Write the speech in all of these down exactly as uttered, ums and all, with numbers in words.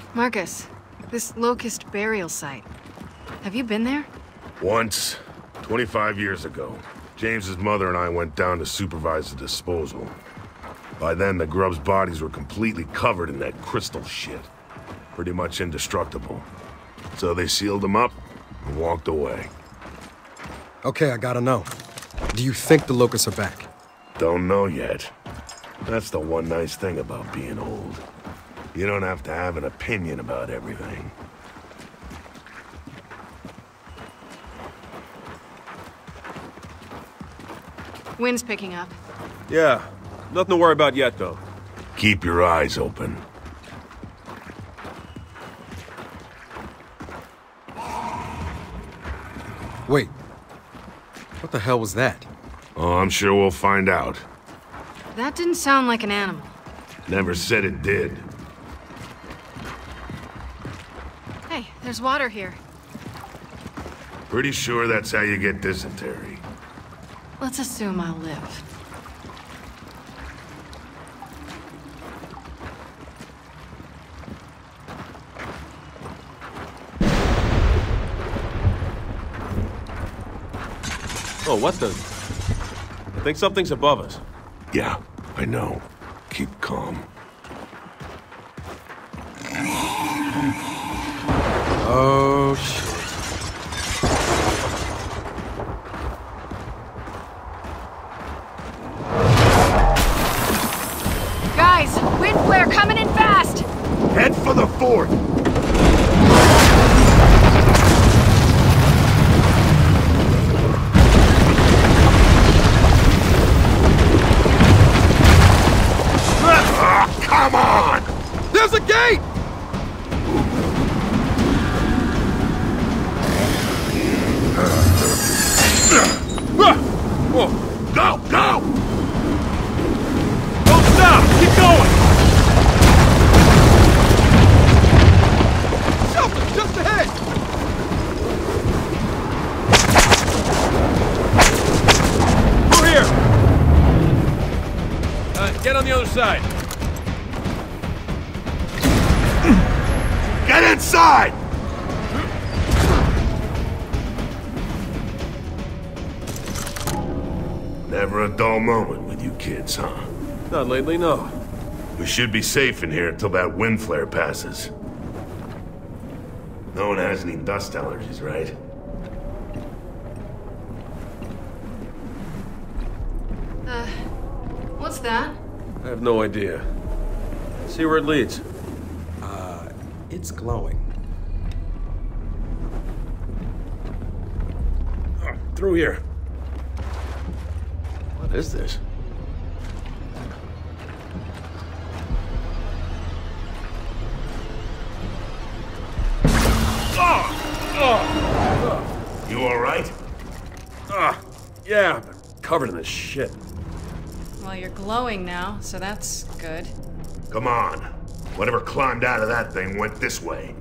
Marcus, this Locust burial site. Have you been there? Once, twenty-five years ago. James's mother and I went down to supervise the disposal. By then, the grubs' bodies were completely covered in that crystal shit. Pretty much indestructible. So they sealed them up and walked away. Okay, I gotta know. Do you think the Locusts are back? Don't know yet. That's the one nice thing about being old. You don't have to have an opinion about everything. Wind's picking up. Yeah, nothing to worry about yet, though. Keep your eyes open. Wait. What the hell was that? Oh, I'm sure we'll find out. That didn't sound like an animal. Never said it did. Hey, there's water here. Pretty sure that's how you get dysentery. Let's assume I'll live. Oh, what the? I think something's above us. Yeah, I know. Keep calm. Oh, shit. Guys, wind flare coming in fast! Head for the fort! Ah, come on! There's a gate! Whoa! Go, go! Don't stop! Keep going! Shelter, just ahead! Through here! Uh, get on the other side. Get inside! Never a dull moment with you kids, huh? Not lately, no. We should be safe in here until that wind flare passes. No one has any dust allergies, right? Uh, what's that? I have no idea. See where it leads. Uh, it's glowing. Oh, through here. What is this? You alright? Ah, yeah, but covered in this shit. Well, you're glowing now, so that's good. Come on. Whatever climbed out of that thing went this way.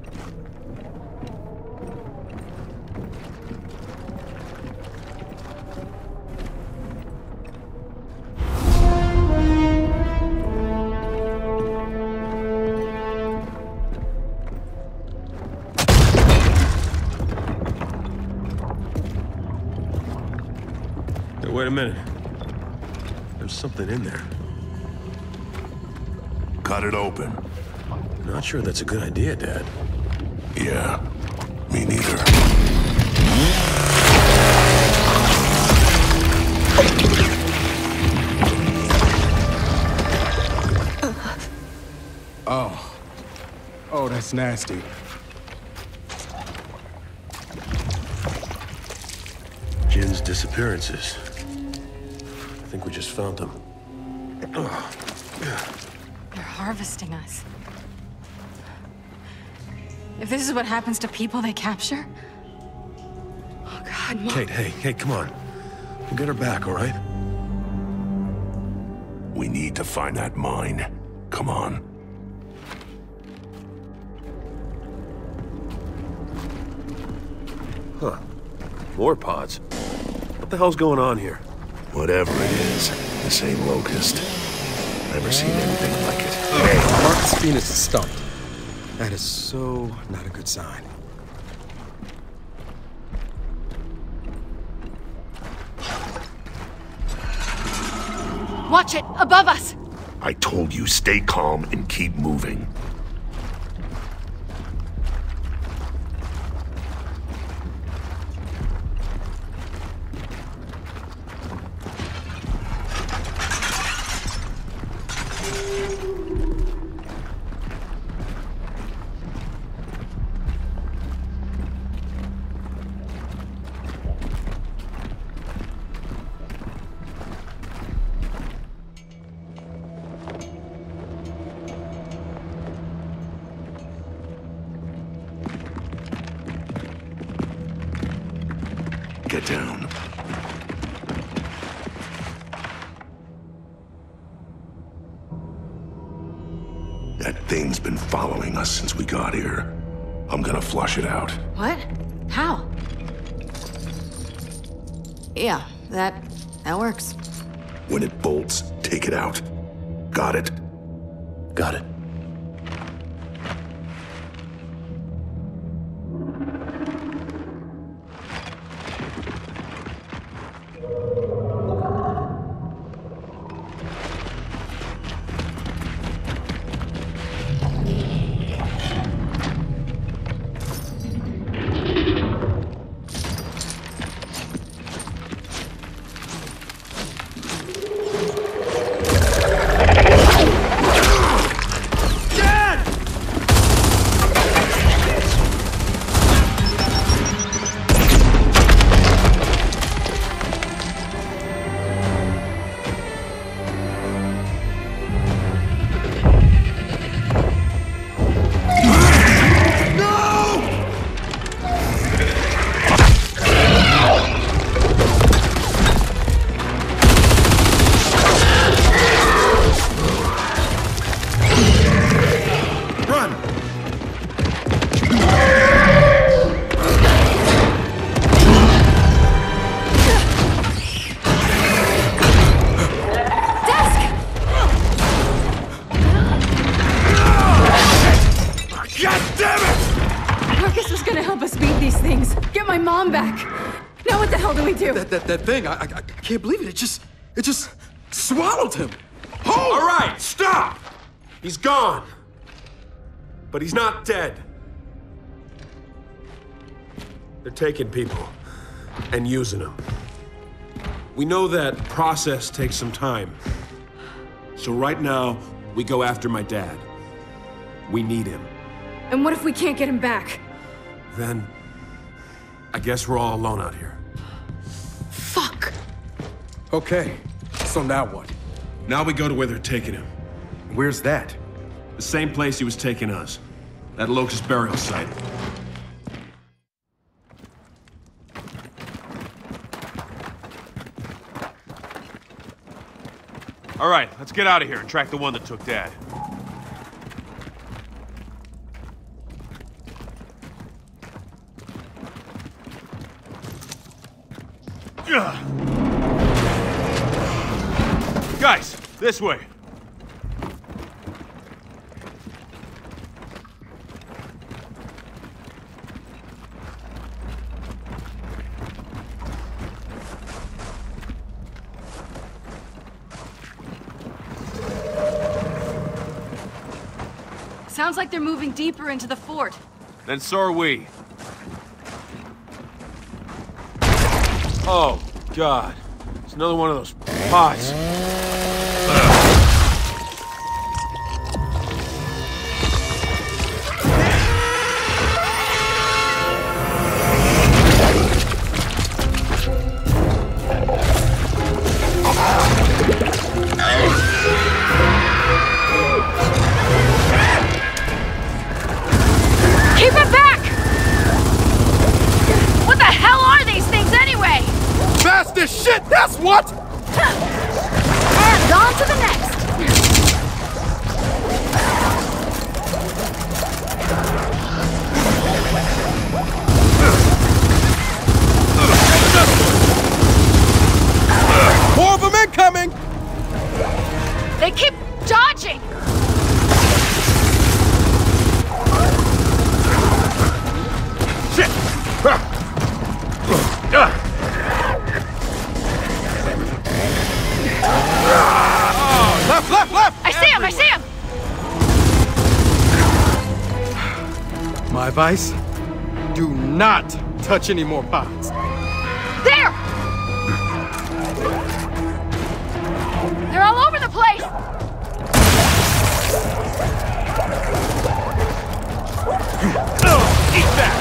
Hey, wait a minute. There's something in there. Cut it open. Not sure that's a good idea, Dad. Yeah, me neither. Oh. Oh, that's nasty. Jin's disappearances. I think we just found them. They're harvesting us. If this is what happens to people they capture... Oh, God, Mom. Kate, hey, hey, come on. We'll get her back, all right? We need to find that mine. Come on. Huh. More pods. What the hell's going on here? Whatever it is, this ain't Locust. Never seen anything like it. Marcus Phoenix is stumped. That is so not a good sign. Watch it! Above us! I told you, stay calm and keep moving. Get down. That thing's been following us since we got here. I'm gonna flush it out. What? How? Yeah, that... that works. When it bolts, take it out. Got it? Got it. That, that, that thing, I, I, I can't believe it. It just, it just swallowed him. Oh! All right, stop! He's gone. But he's not dead. They're taking people and using them. We know that process takes some time. So right now, we go after my dad. We need him. And what if we can't get him back? Then, I guess we're all alone out here. Fuck! Okay, so now what? Now we go to where they're taking him. Where's that? The same place he was taking us. That Locust burial site. All right, let's get out of here and track the one that took Dad. Guys, this way. Sounds like they're moving deeper into the fort. Then so are we. Oh, God. It's another one of those pods. Keep it back! What the hell are these things anyway? Fast as shit, that's what! My advice? Do not touch any more pods. There! They're all over the place! Oh, eat that!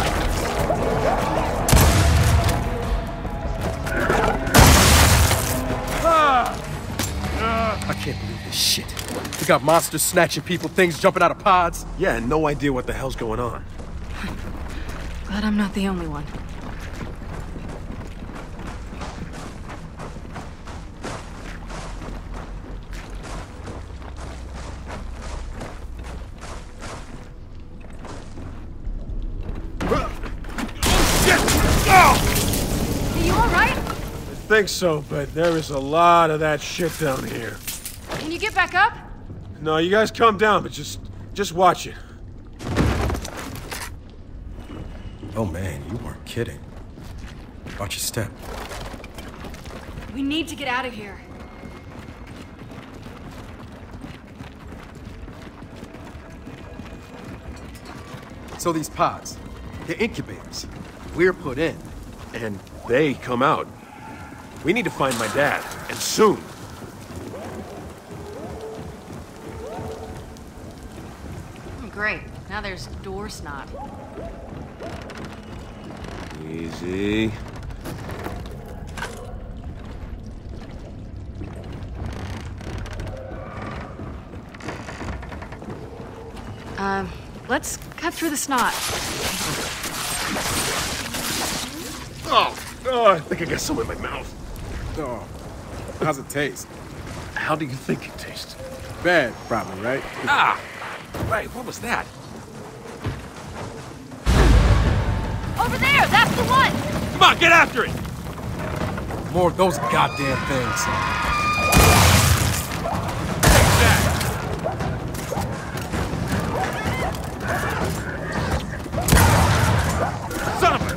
I can't believe this shit. We got monsters snatching people, things jumping out of pods. Yeah, and no idea what the hell's going on. Glad I'm not the only one. Are you alright? I think so, but there is a lot of that shit down here. Can you get back up? No, you guys calm down, but just, just watch it. Oh man, you weren't kidding. Watch your step. We need to get out of here. So these pods, they're incubators. We're put in. And they come out. We need to find my dad, and soon. Oh, great. Now there's door snot. Easy. Um, let's cut through the snot. Oh, oh, I think I got some in my mouth. Oh, how's it taste? How do you think it tastes? Bad, probably, right? Ah! Wait, what was that? Over there! That's the one! Come on, get after it! More of those goddamn things. Son of a...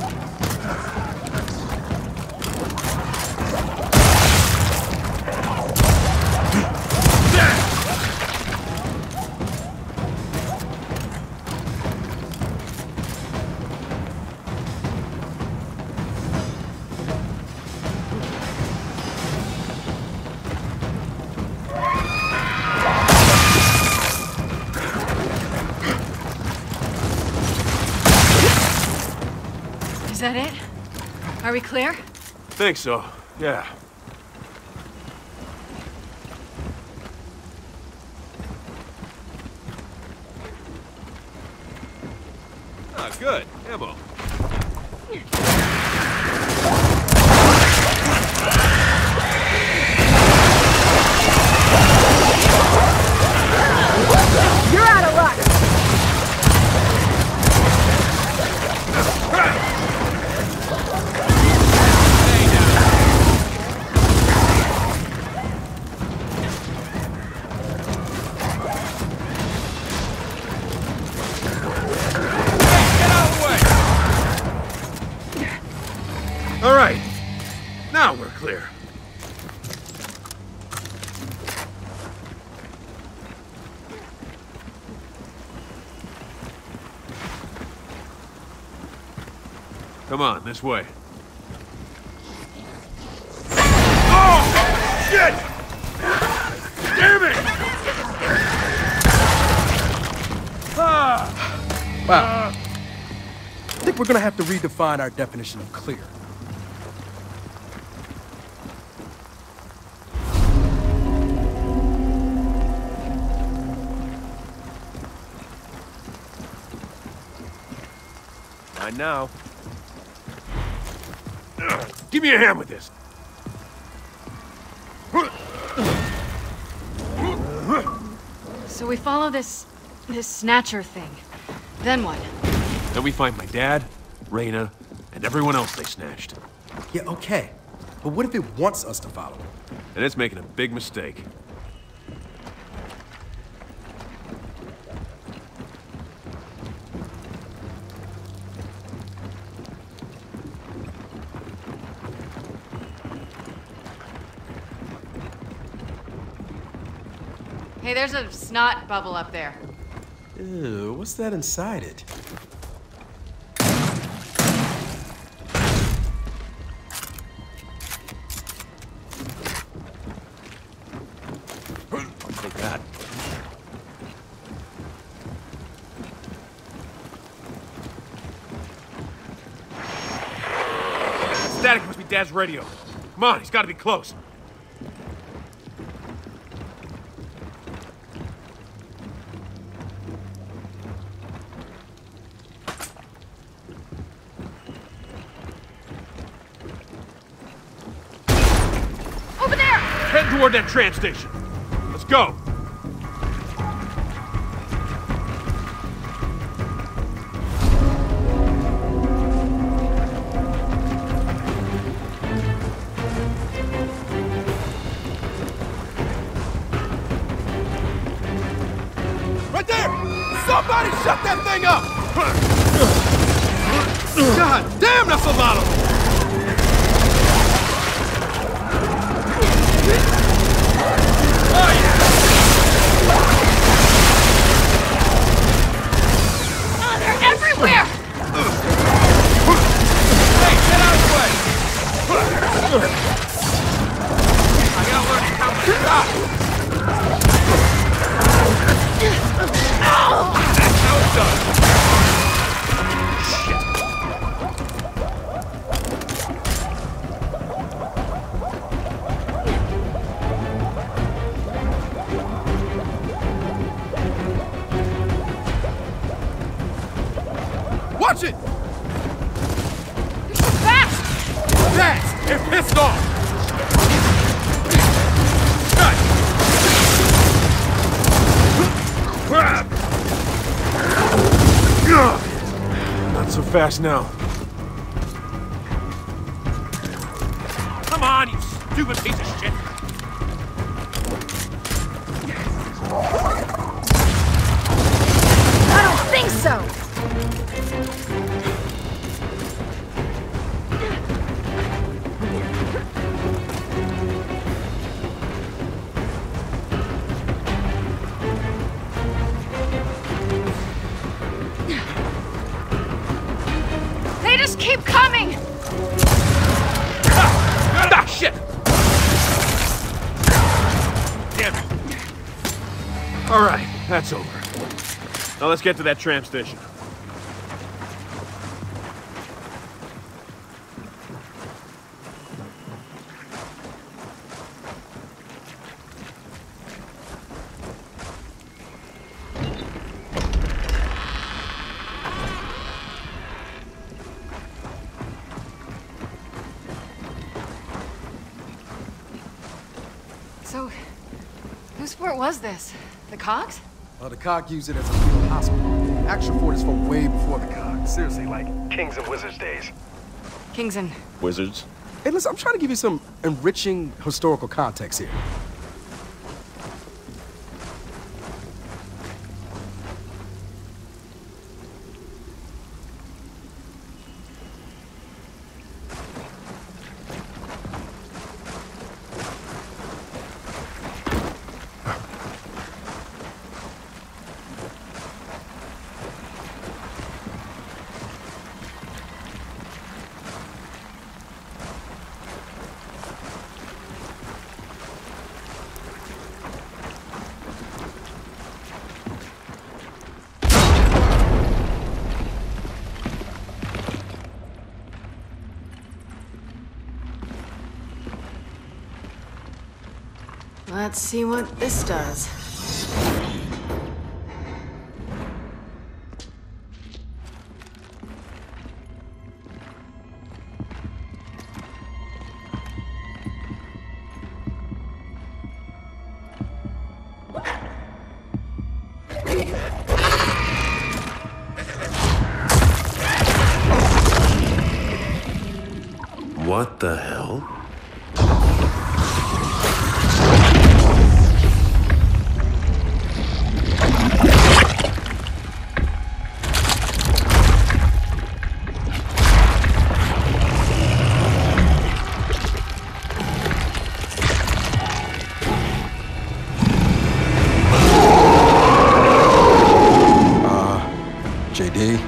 Is that it? Are we clear? Think so, yeah. Ah, good. Ammo. You're out of luck! All right. Now we're clear. Come on, this way. Oh! Shit! Damn it! Ah! Wow. I think we're gonna have to redefine our definition of clear. Not now. Give me a hand with this. So we follow this... this snatcher thing. Then what? Then we find my dad, Reyna, and everyone else they snatched. Yeah, okay. But what if it wants us to follow it? And it's making a big mistake. Hey, there's a snot bubble up there. Ew, what's that inside it? check Dad's radio. Come on, he's gotta be close. Over there! Head toward that tram station. Let's go. Somebody shut that thing up! God damn, that's a lot of them! Oh, yeah! Oh, they're everywhere! Hey, get out of the way! I gotta learn to count my shots. That's how it's done. Shit. Watch it! Fast! Fast! They're pissed off! Crap! Not so fast now. Come on, you stupid piece of shit! I don't think so! They just keep coming! Ah, ah shit! Damn it. All right, that's over. Now let's get to that tram station. So, whose fort was this? The Cogs? Well, the Cog used it as a field hospital. Action Fort is from way before the Cog. Seriously, like Kings and Wizards days. Kings and... Wizards? Hey, listen, I'm trying to give you some enriching historical context here. Let's see what this does. What the hell? J D.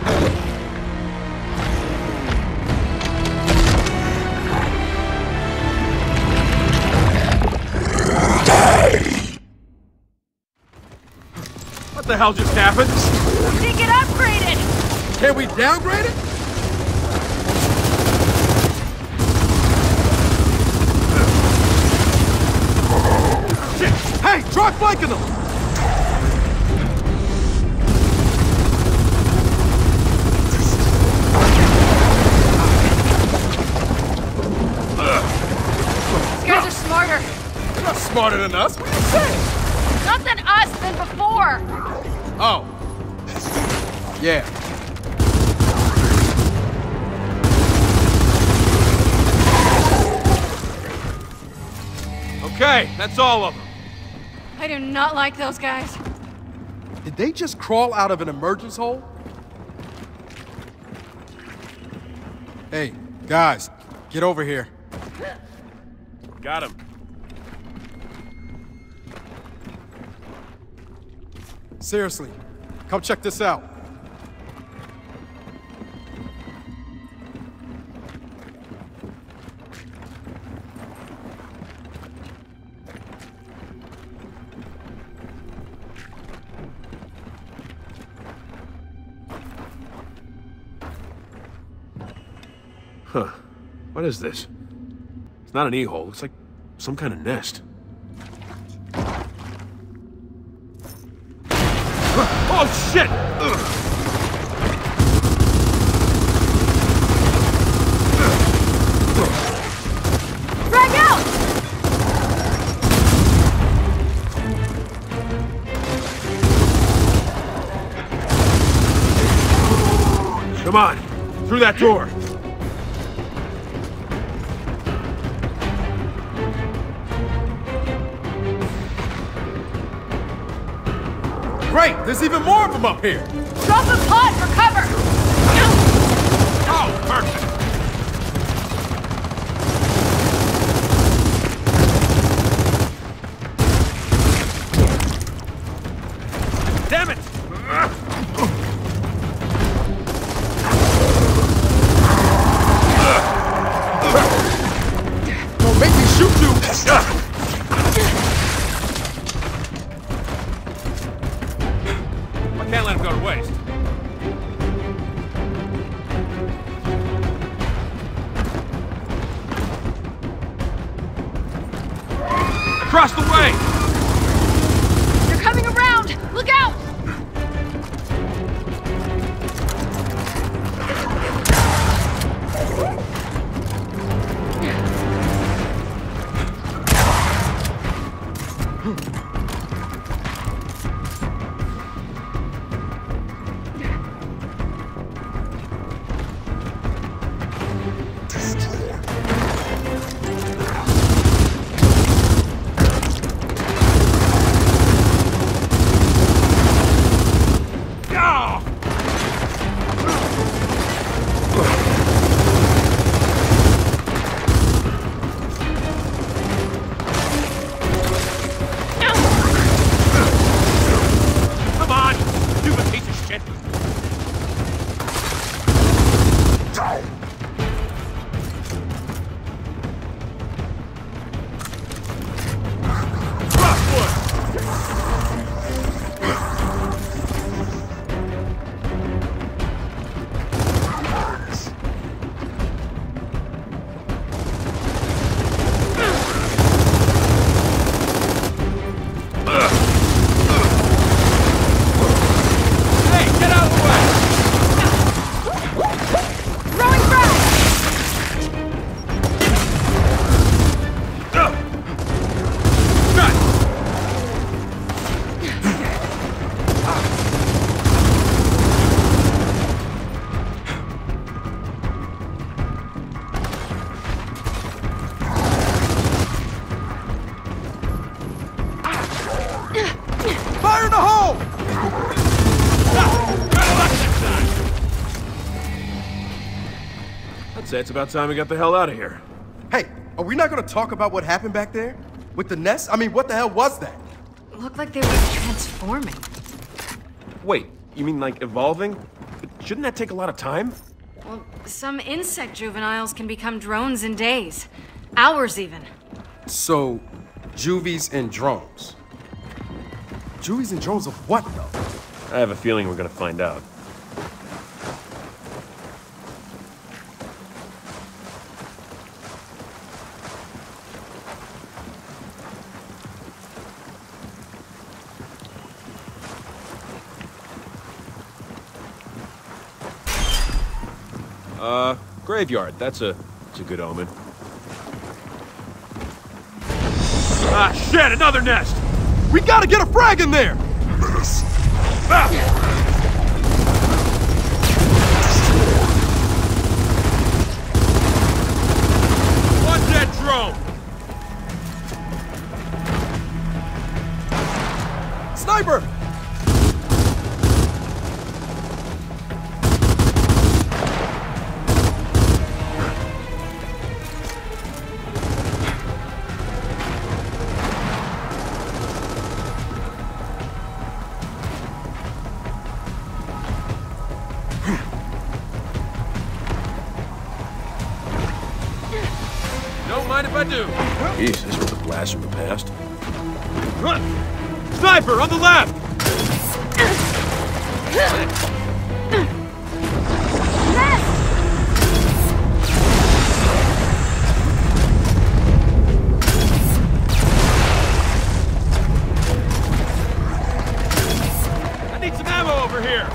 What the hell just happened? We did get upgraded! Can we downgrade it? Hey, try flanking them! These guys are smarter. They're not smarter than us. What are you saying? Not than us, than before. Oh. Yeah. Okay, that's all of them. I do not like those guys. Did they just crawl out of an emergence hole? Hey, guys, get over here. Got him. Seriously, come check this out. Huh. What is this? It's not an e-hole. Looks like some kind of nest. Oh, shit! Ugh. Drag out! Come on, through that door. Great, there's even more of them up here. Drop a pod for cover! Oh, perfect. Damn it! Don't make me shoot you! I can't let him go to waste. Across the way! They're coming around! Look out! Come on, stupid piece of shit. Hey, get out of the way! Throwing frag! Fire in the hole! I'd say it's about time we got the hell out of here. Hey, are we not gonna talk about what happened back there? With the nest? I mean, what the hell was that? Looked like they were transforming. Wait, you mean like evolving? But shouldn't that take a lot of time? Well, some insect juveniles can become drones in days. Hours even. So, juvies and drones. Juvies and drones of what, though? I have a feeling we're gonna find out. Uh, graveyard. That's a, that's a good omen. Ah, shit! Another nest! We gotta get a frag in there! Ah! One dead drone! Sniper! Don't mind if I do. Jeez, this was a blast from the past. Sniper, on the left! I need some ammo over here!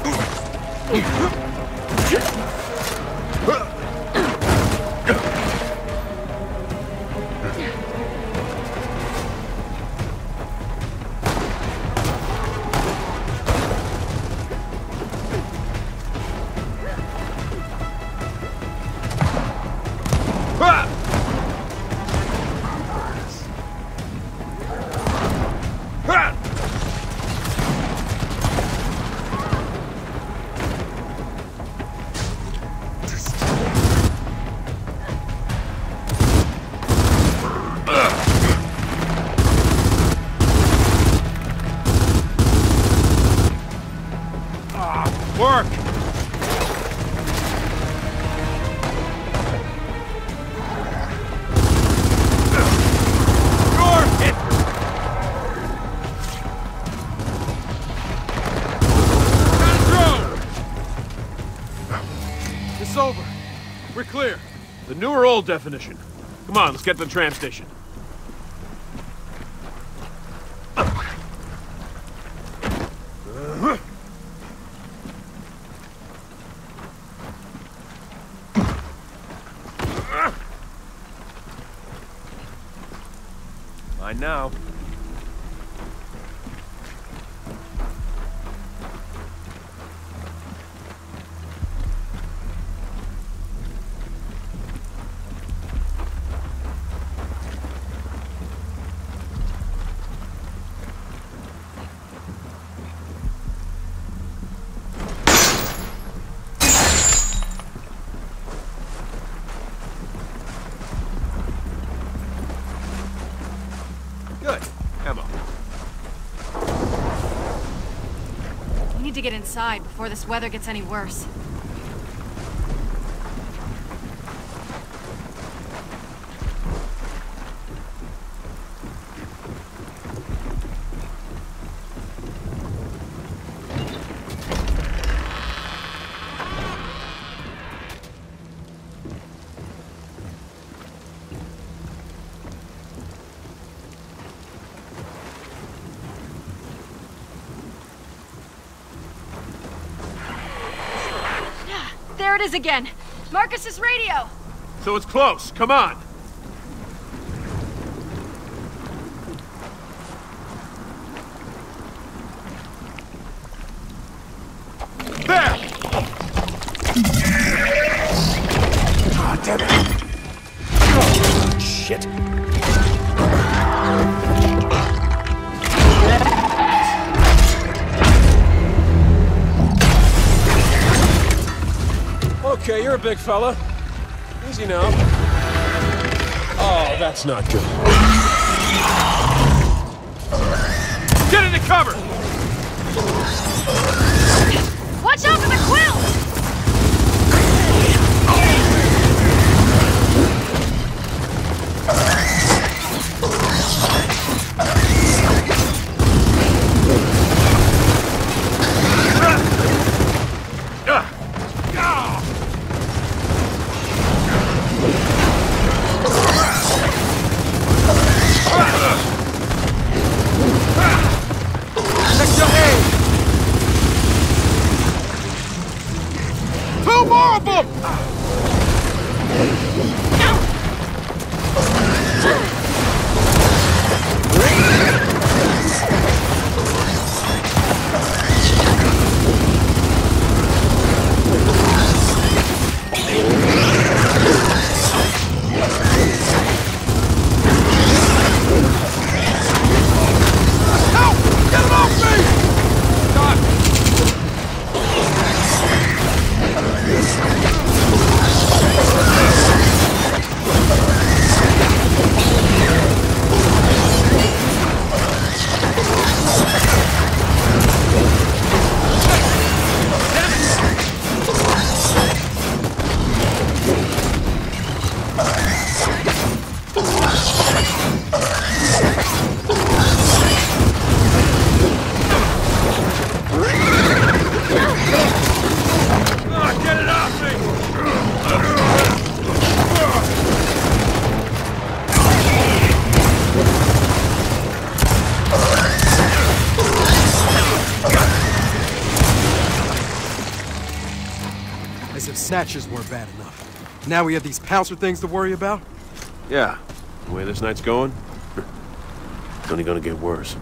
Work! You're hit! Got a drone! It's over. We're clear. The new or old definition. Come on, let's get to the tram station. Mine now. Good. Ammo. We need to get inside before this weather gets any worse. There it is again! Marcus's radio! So it's close. Come on. There! God damn it! Oh, shit! Okay, you're a big fella. Easy now. Oh, that's not good. Get into cover! Watch out for the quill! Two more of them! As if snatchers weren't bad enough. Now we have these Pouncer things to worry about? Yeah. The way this night's going, it's only gonna get worse.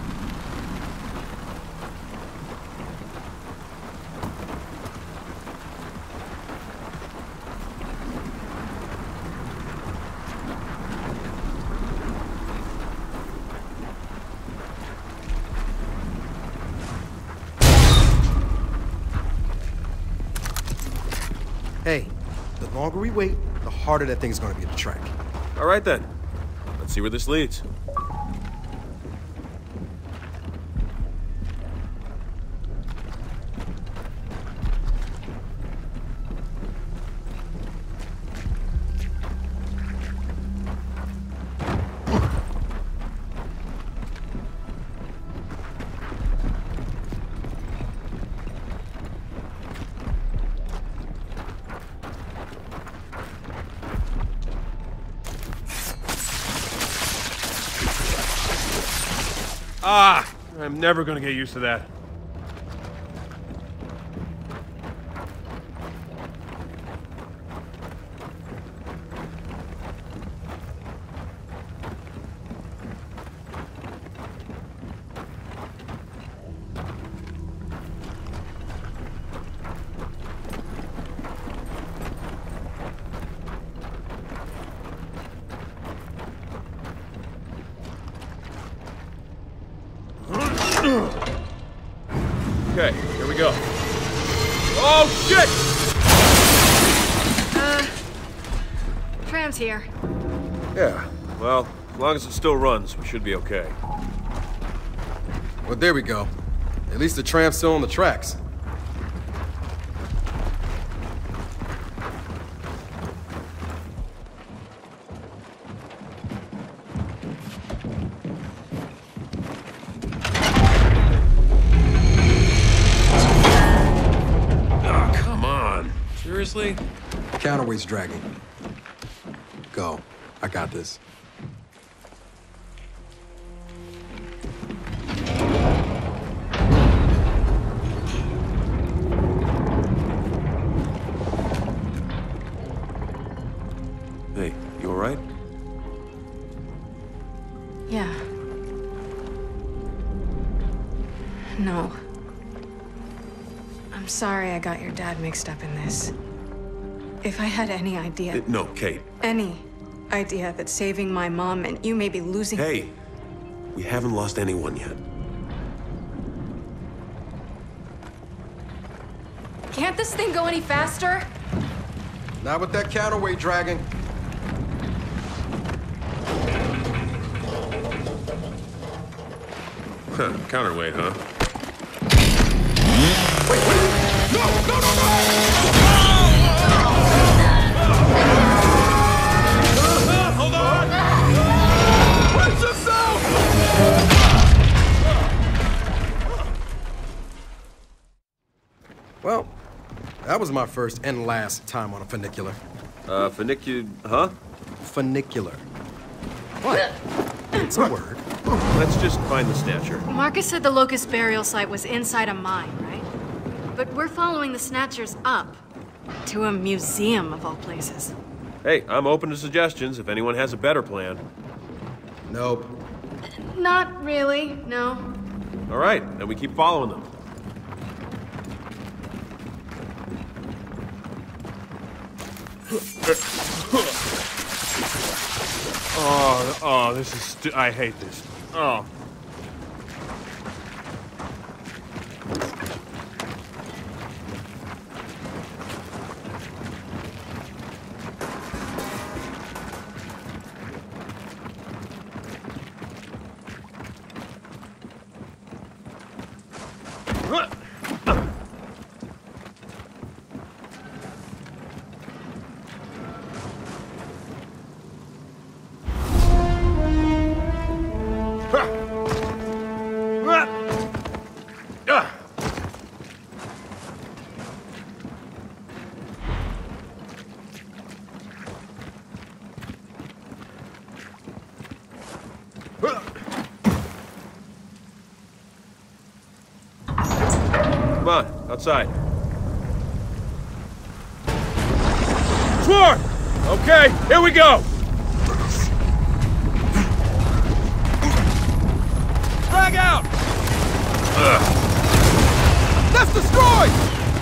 Hey, the longer we wait, the harder that thing's gonna be to track. All right then. Let's see where this leads. Ah! I'm never gonna get used to that. Okay, here we go. Oh, shit! Uh, tram's here. Yeah, well, as long as it still runs, we should be okay. Well, there we go. At least the tram's still on the tracks. Seriously? Counterweight's dragging. Go. I got this. Hey, you all right? Yeah. No. I'm sorry I got your dad mixed up in this. If I had any idea... Uh, no, Kate. Any idea that saving my mom and you may be losing... Hey, we haven't lost anyone yet. Can't this thing go any faster? Not with that counterweight dragging. Huh, counterweight, huh? Wait, wait! No, no, no, no! Hold on! Brace yourself! Well, that was my first and last time on a funicular. Uh, funicular, huh? Funicular. What? It's a word. Let's just find the Snatcher. Marcus said the Locust burial site was inside a mine, right? But we're following the Snatchers up to a museum of all places. Hey, I'm open to suggestions if anyone has a better plan. Nope. Not really, no. All right, then we keep following them. Oh, oh, this is stu- I hate this. Oh. Come on, outside. Swarm! Okay, here we go! Frag out! Ugh. That's destroyed!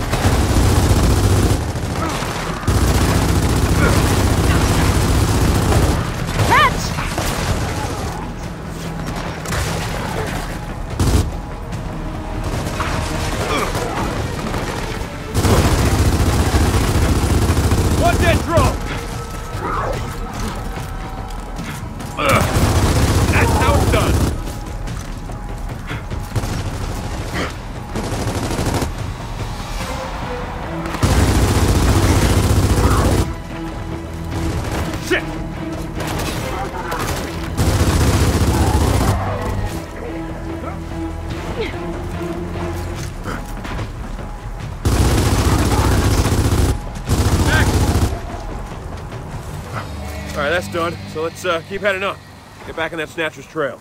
Alright, that's done. So let's uh, keep heading up. Get back on that Snatcher's trail.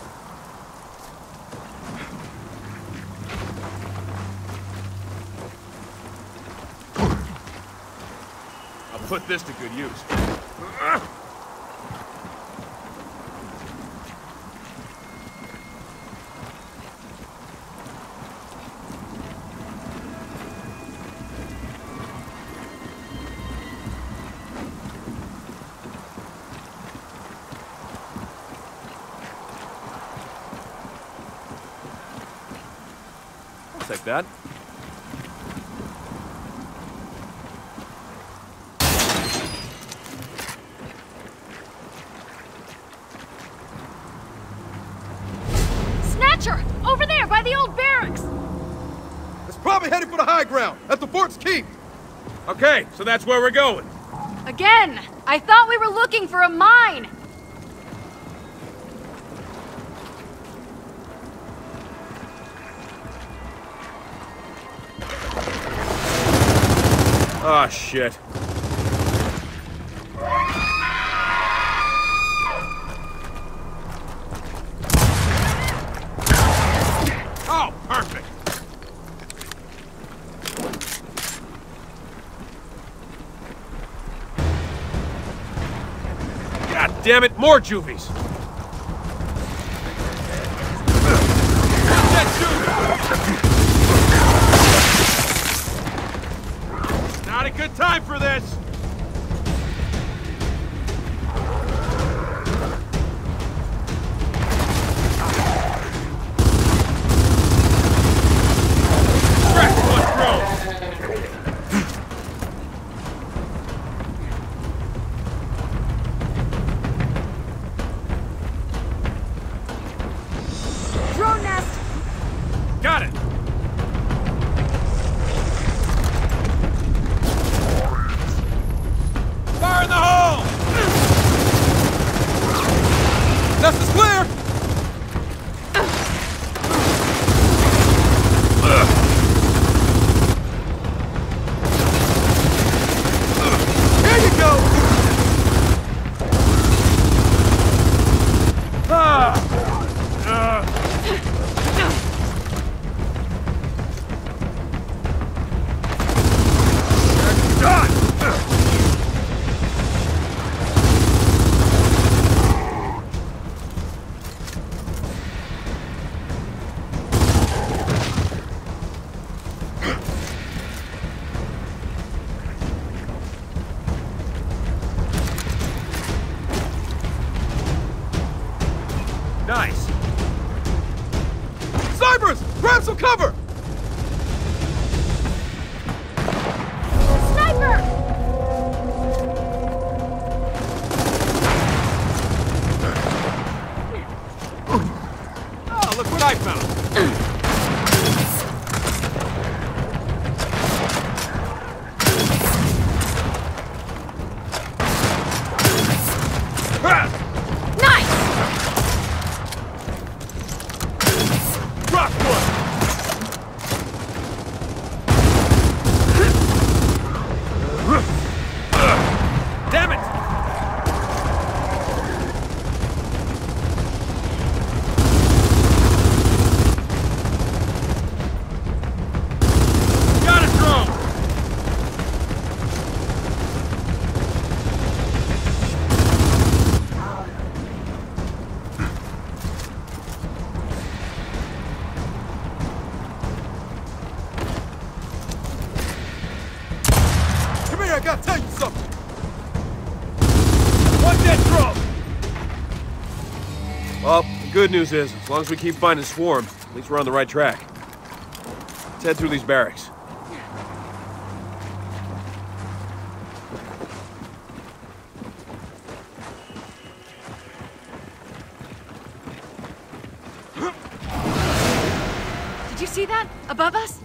I'll put this to good use. Like that. Snatcher! Over there, by the old barracks! It's probably headed for the high ground, at the fort's keep! Okay, so that's where we're going. Again! I thought we were looking for a mine! Ah, shit. Oh, perfect. God damn it, more juvies. Not a good time for this! Crack one drone! Drone nest! Got it! gotta tell you something. One dead drone! Well, the good news is, as long as we keep finding Swarm, at least we're on the right track. Let's head through these barracks. Did you see that? Above us?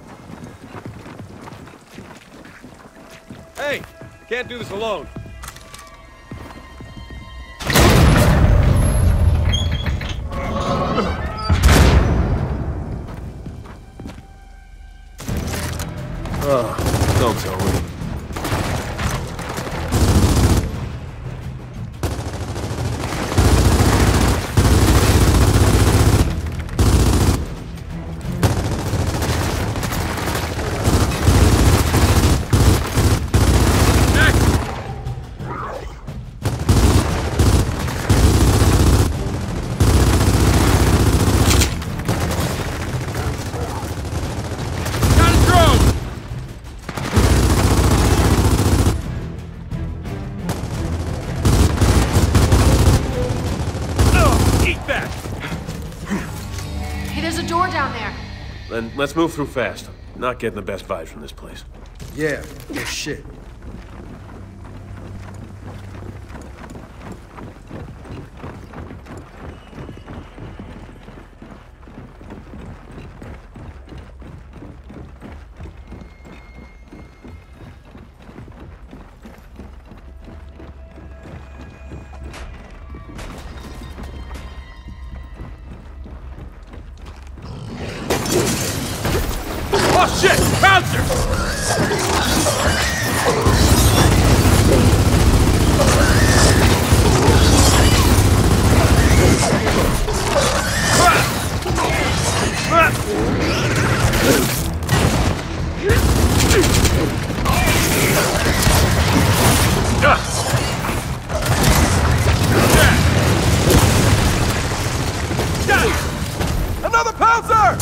Hey! Can't do this alone. Oh, don't tell me. Then let's move through fast. Not getting the best vibes from this place. Yeah, good shit. Oh shit! Bouncer! Another pouncer!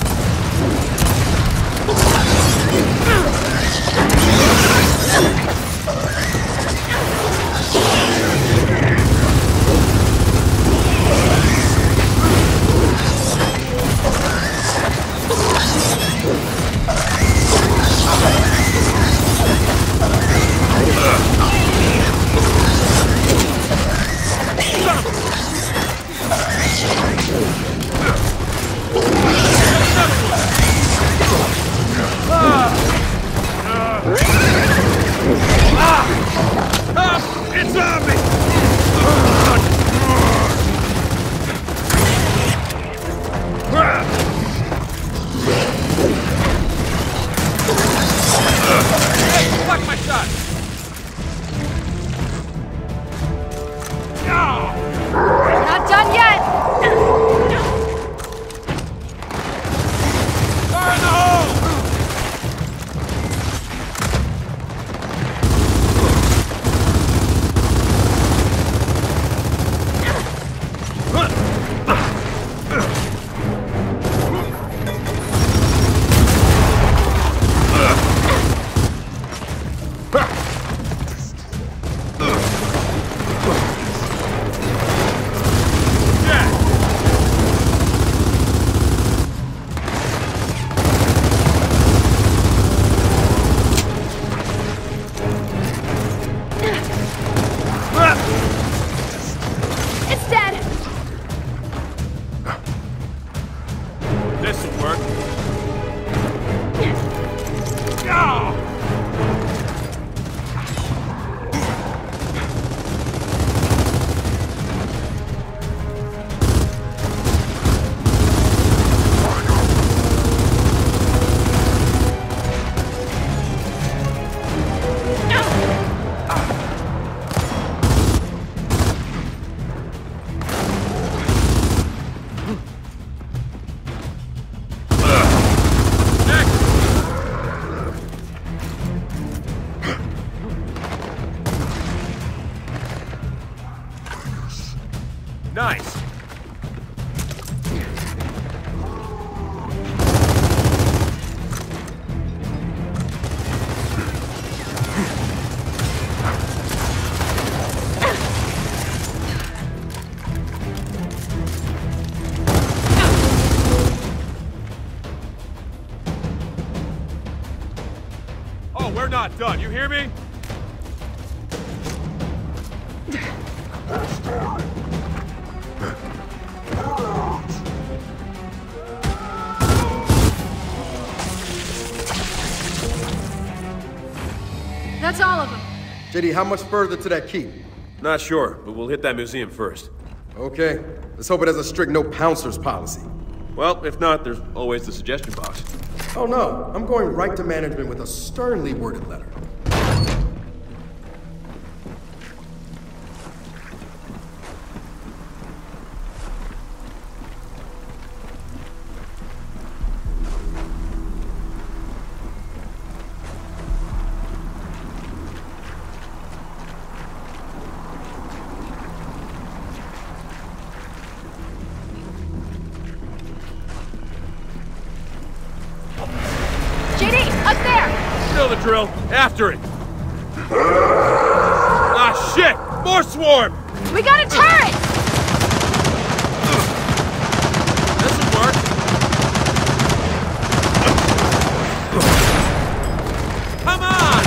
It's on me! Hey, block my shot! Not done yet! Fire in the hole! It's dead! This'll work. Ah! Nice. done. You hear me? That's all of them. J D, how much further to that keep? Not sure, but we'll hit that museum first. Okay. Let's hope it has a strict no pouncers policy. Well, if not, there's always the suggestion box. Oh no, I'm going right to management with a sternly worded letter. The drill. After it. Ah, shit! More swarm! We got a turret! This'll work. Come on!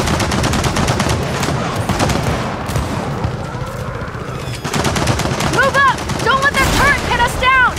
Move up! Don't let that turret pin us down!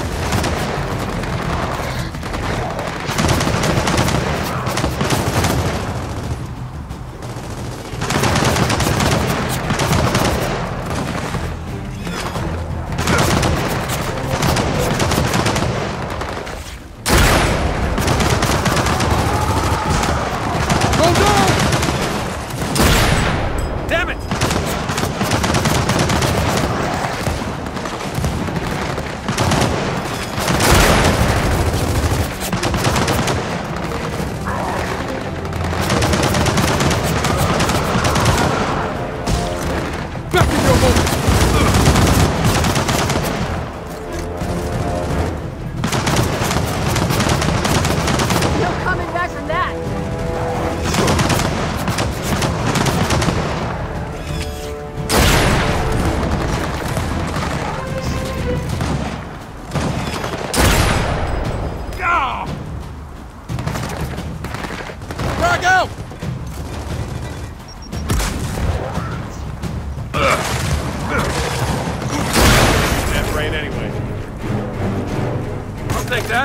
Take that.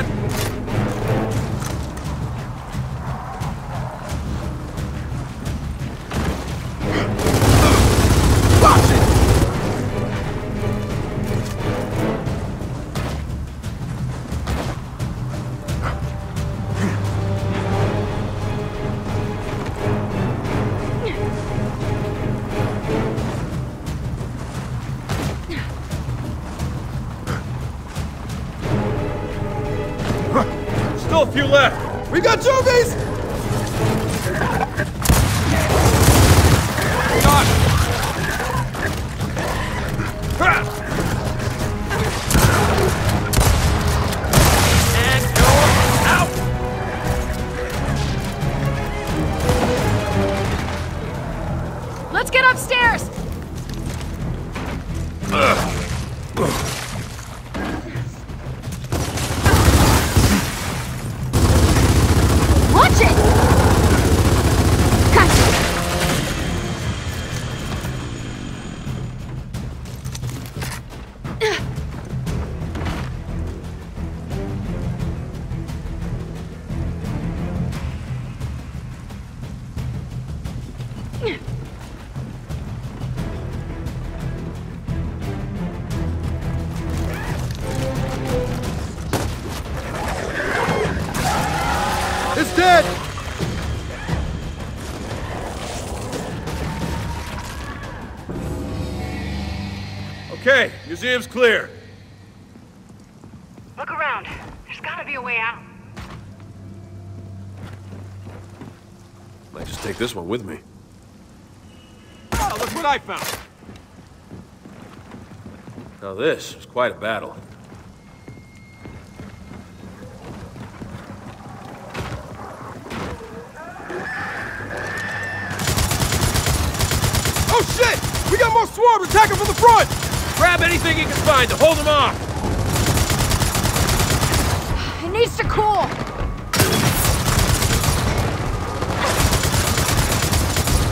Watch it! Still a few left. We got Juvies! God. And go out. Let's get upstairs! Watch it! It's dead! Okay, museum's clear. Look around. There's gotta be a way out. Might just take this one with me. Oh, look what I found. Now this was quite a battle. Oh shit! We got more swarms attacking from the front! Grab anything you can find to hold them off. It needs to cool!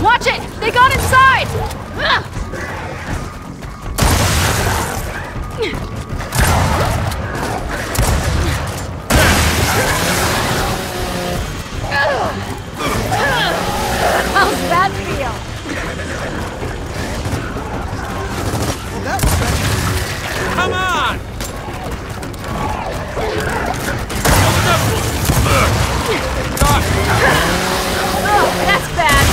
Watch it! They got inside! Ugh. How's that feel? Come on! Oh, that's bad.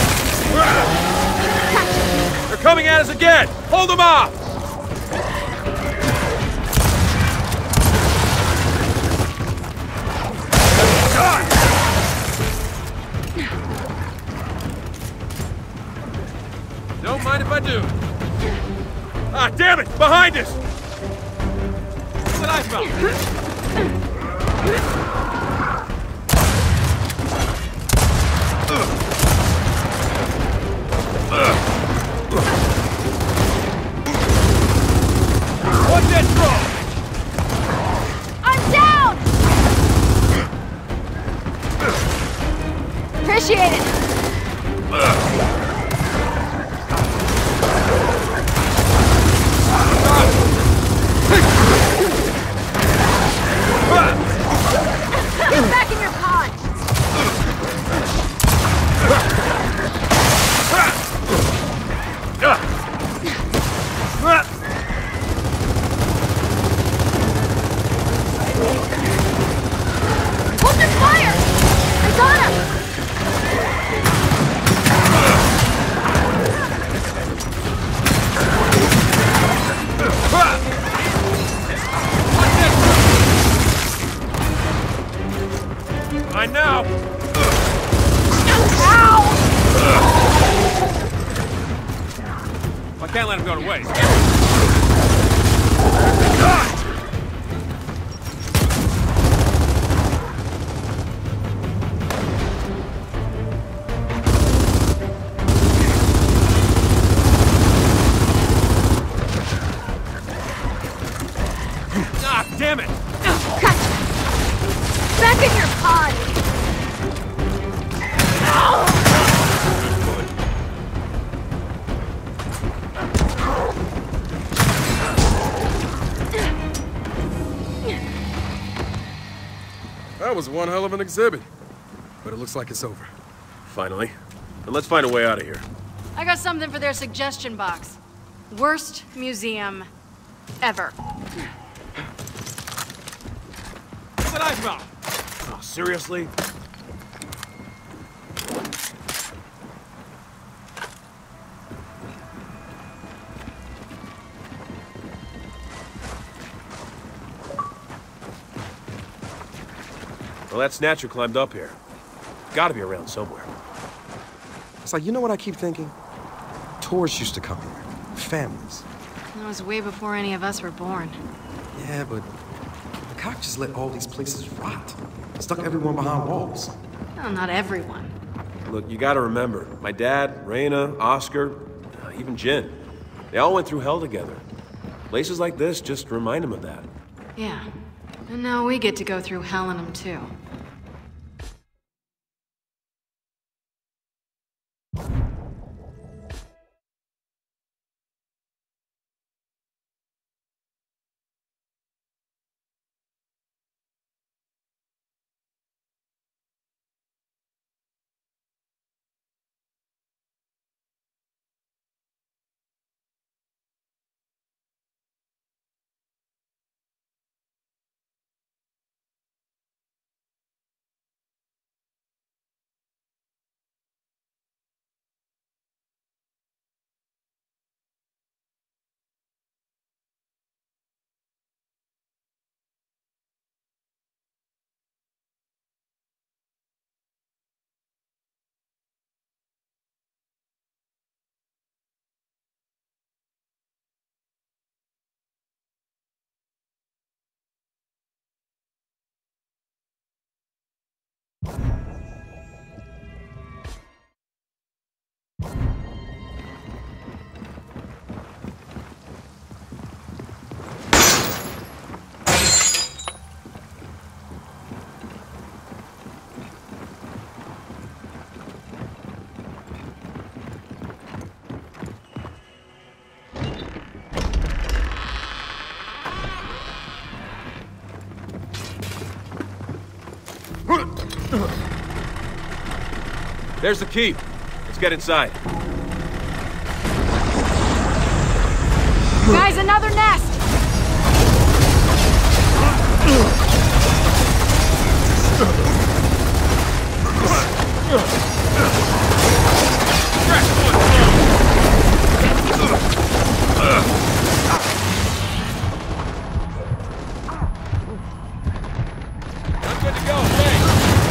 They're coming at us again! Hold them off! Don't mind if I do. Ah, damn it! Behind us! What's that I found? What's that throw? I'm down! Appreciate it. Get back in your pod! Open fire! I got him! I know! Ow! I can't let him go to waste. Ah, damn it! Gotcha! Back in your pod! That was one hell of an exhibit. But it looks like it's over. Finally. Then let's find a way out of here. I got something for their suggestion box. Worst museum ever. What's that I found? Oh, seriously? Well, that snatcher climbed up here. Gotta be around somewhere. It's like, you know what I keep thinking? Tourists used to come here. Families. That was way before any of us were born. Yeah, but the cops just let all these places rot. Stuck everyone behind walls. Well, not everyone. Look, you gotta remember, my dad, Reyna, Oscar, uh, even Jin, they all went through hell together. Places like this just remind them of that. Yeah. And now we get to go through hell in them too. There's the keep. Let's get inside. Guys, another nest! I'm good to go, thanks.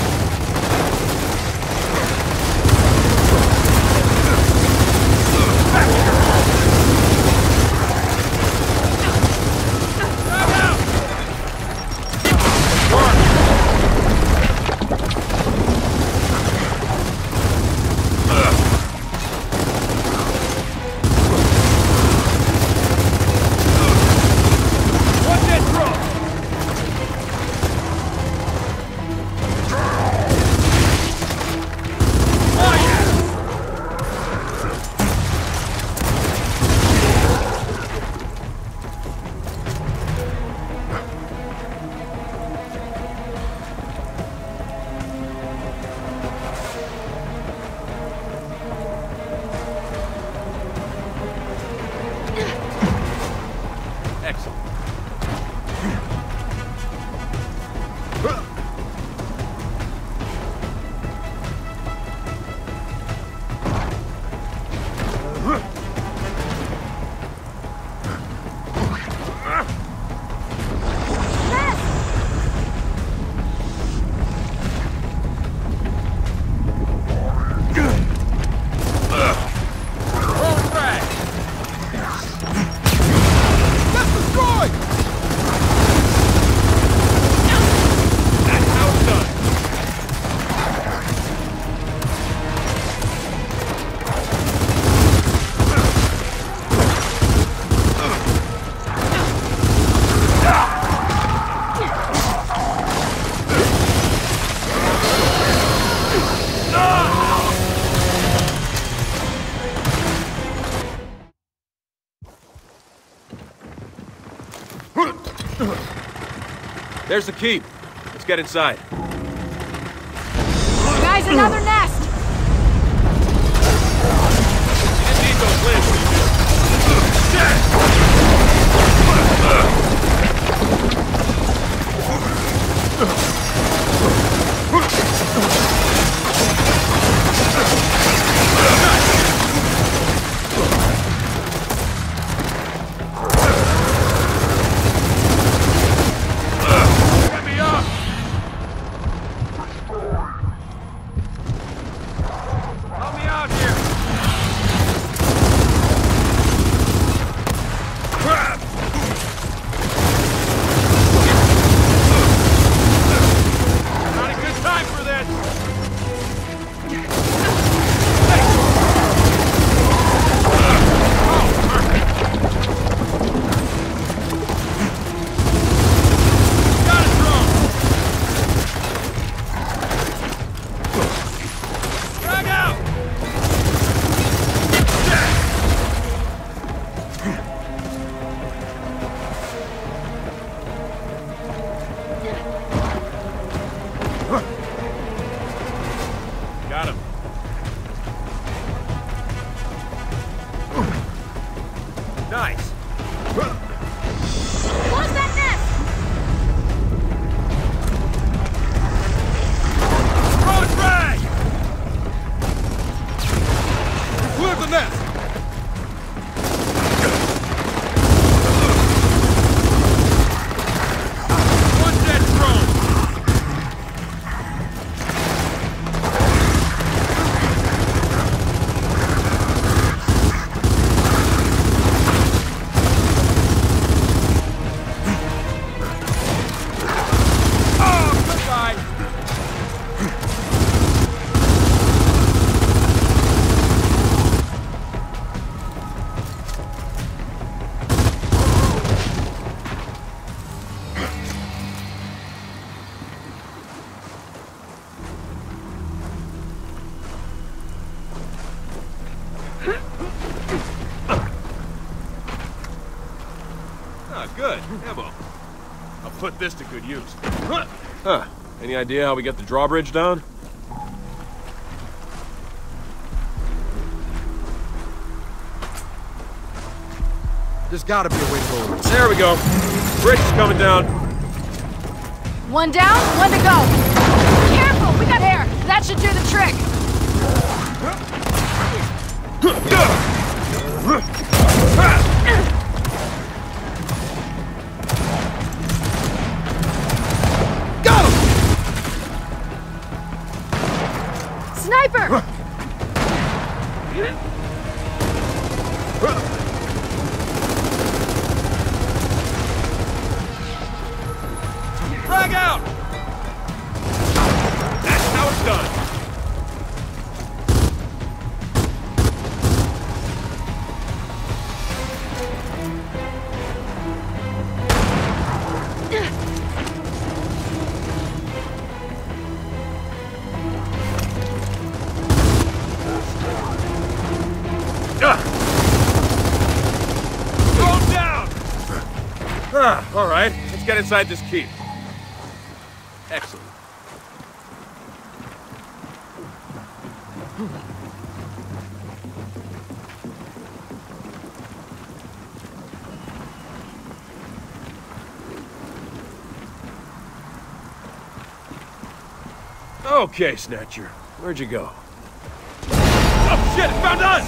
There's the keep. Let's get inside. Guys, another nest! You didn't need those lids when got him. Nice. Close that nest! Throw a drag! Clear the nest! One dead drone! Ah, good. Ammo. I'll put this to good use. Huh. Any idea how we get the drawbridge down? There's gotta be a way to go over. There we go. Bridge is coming down. One down, one to go. Careful, we got air. That should do the trick. Got him! Sniper! Frag out! That's how it's done. Throw him down! Ah, all right. Let's get inside this keep. Excellent. Okay, Snatcher. Where'd you go? Oh, shit! It found us!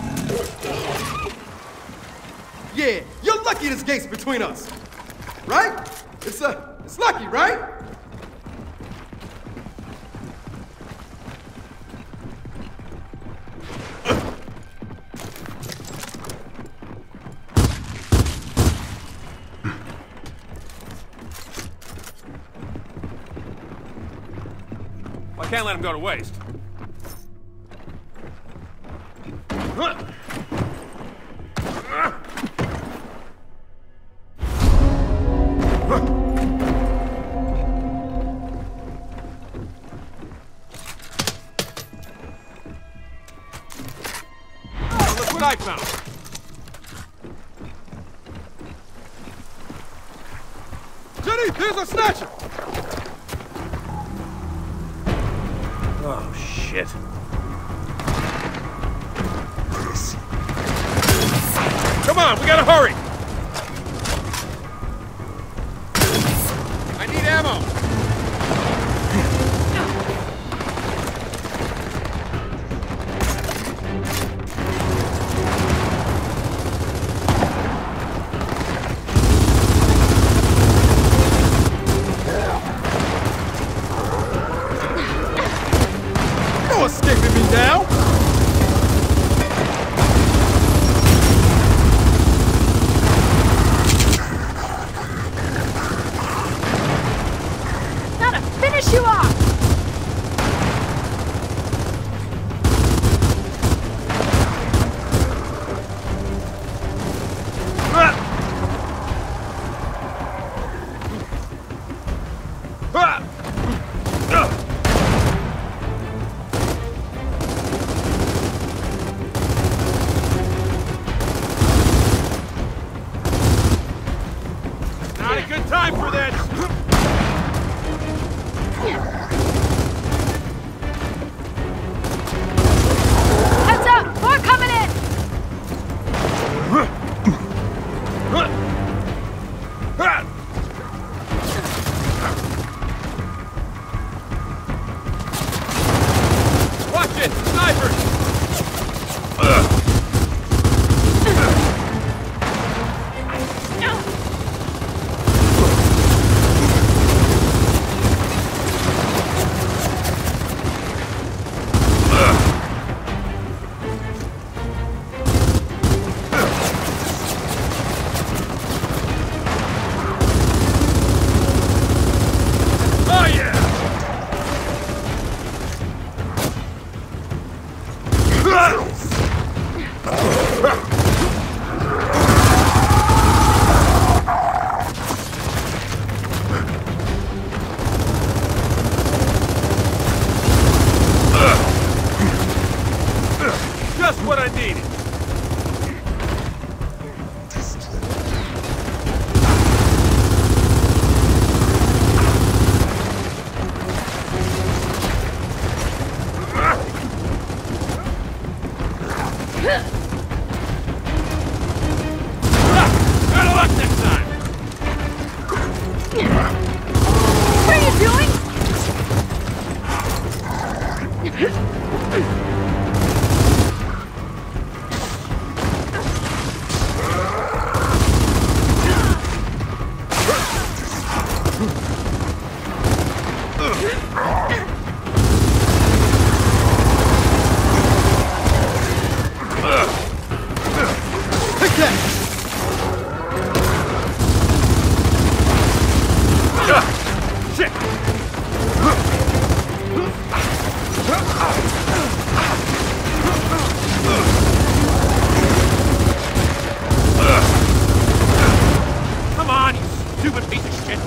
Yeah, you're lucky this gate's between us. Right? It's, uh, it's lucky, right? I can't let him go to waste. Oh, look what I found. Jenny, here's a snatcher! Oh, shit. Come on, we gotta hurry! I need ammo! No escaping me now! Gotta finish you off! Not a good time for this! Heads up! More coming in! Watch it! Snipers! Oh yeah! Just what I needed. Ah! luck next time! What are you doing? Come on, you stupid piece of shit!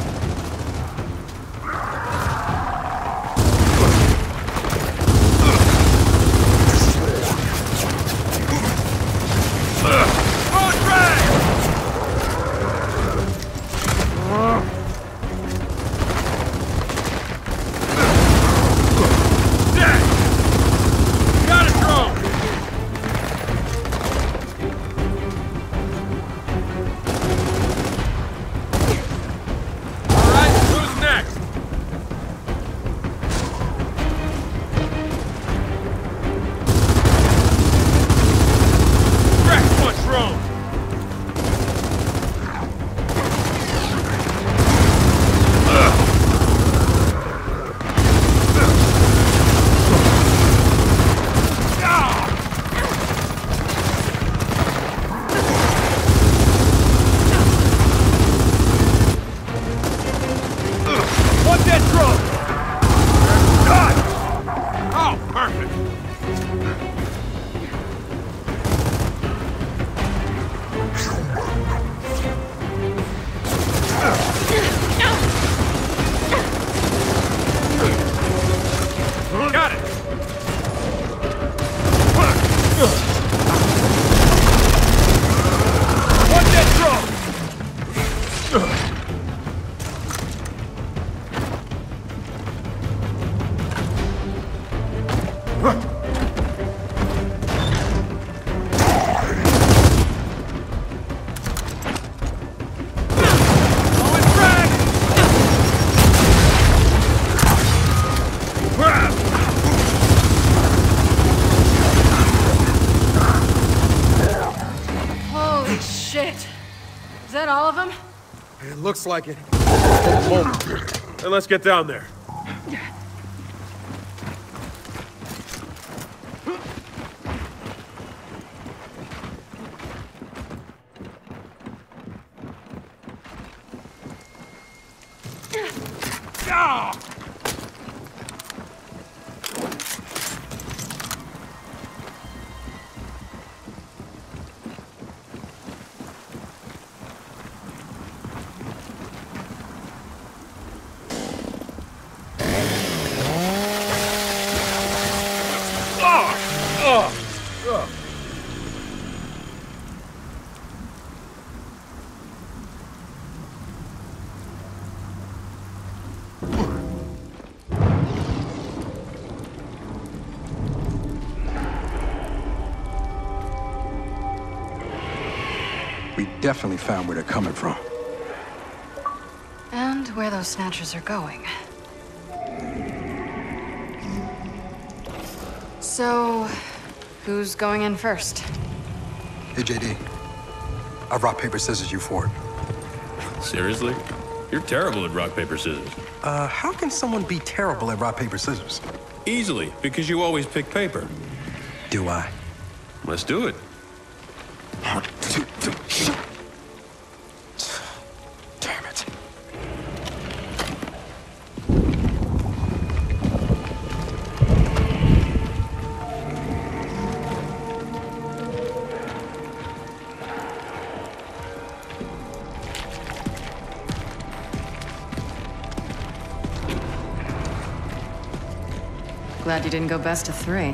Is that all of them? It looks like it. For the moment. Then let's get down there. Ah! We definitely found where they're coming from. And where those snatchers are going. So, who's going in first? Hey, J D. I rock, paper, scissors you for it. Seriously? You're terrible at rock, paper, scissors. Uh, how can someone be terrible at rock, paper, scissors? Easily, because you always pick paper. Do I? Let's do it. One, two, three, shoot! Damn it. Glad you didn't go best of three.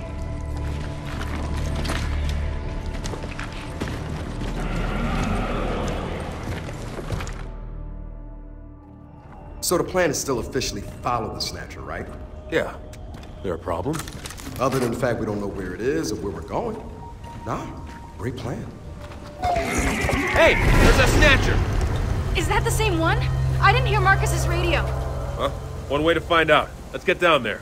So the plan is still officially follow the Snatcher, right? Yeah. There a problem? Other than the fact we don't know where it is or where we're going. Nah, great plan. Hey, there's a Snatcher! Is that the same one? I didn't hear Marcus's radio. Huh? One way to find out. Let's get down there.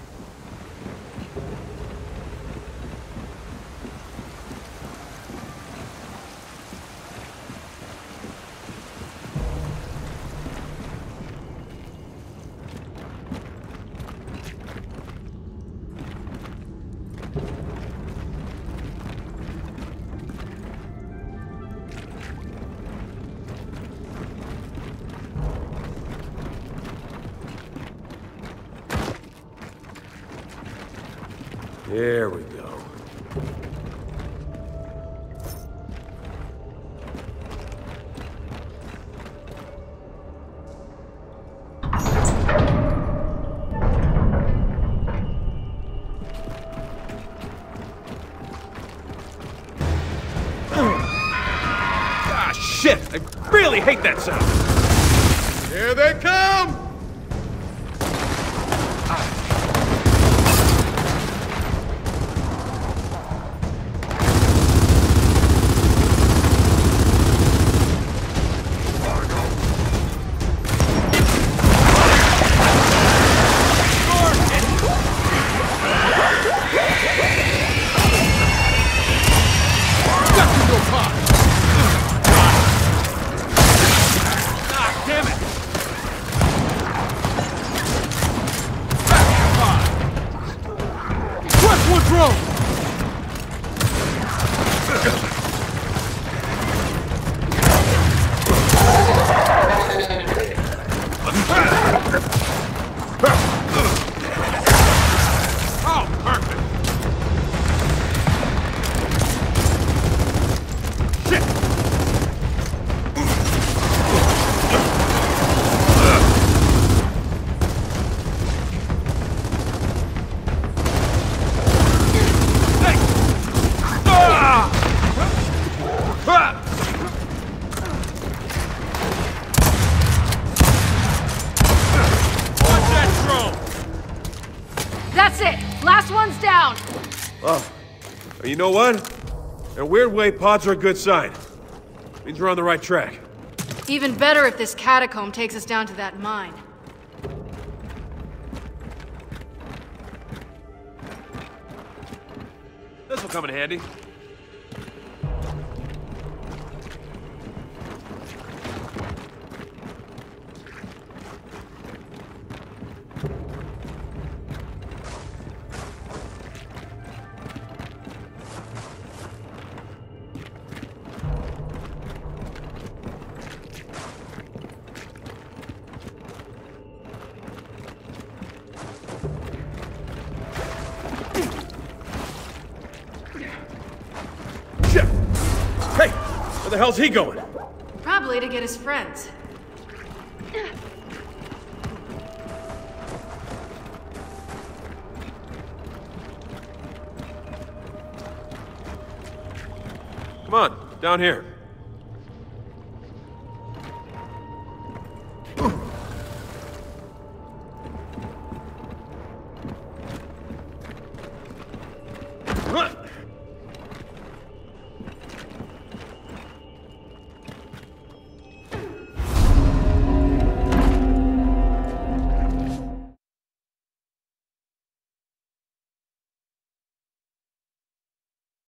There we go. Ah, shit! I really hate that sound! Here they come! That's it! Last one's down! Oh, you know what? In a weird way, pods are a good sign. Means we're on the right track. Even better if this catacomb takes us down to that mine. This'll come in handy. Hey! Where the hell's he going? Probably to get his friends. Come on, down here.